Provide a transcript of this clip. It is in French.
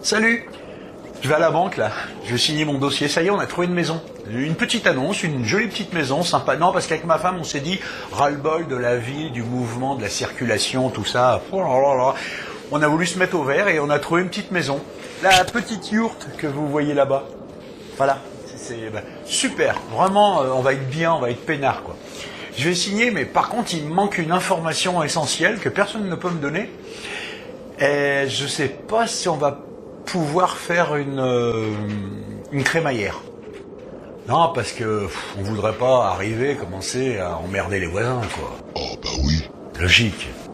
Salut! Je vais à la banque là, je vais signer mon dossier. Ça y est, on a trouvé une maison. Une petite annonce, une jolie petite maison, sympa. Non, parce qu'avec ma femme, on s'est dit, ras-le-bol de la vie, du mouvement, de la circulation, tout ça. Oh là là là. On a voulu se mettre au vert et on a trouvé une petite maison. La petite yourte que vous voyez là-bas. Voilà, c'est super. Vraiment, on va être bien, on va être peinard, quoi. Je vais signer, mais par contre, il me manque une information essentielle que personne ne peut me donner. Et je sais pas si on va pouvoir faire une crémaillère. Non, parce que on voudrait pas arriver, commencer à emmerder les voisins, quoi. Oh bah oui. Logique.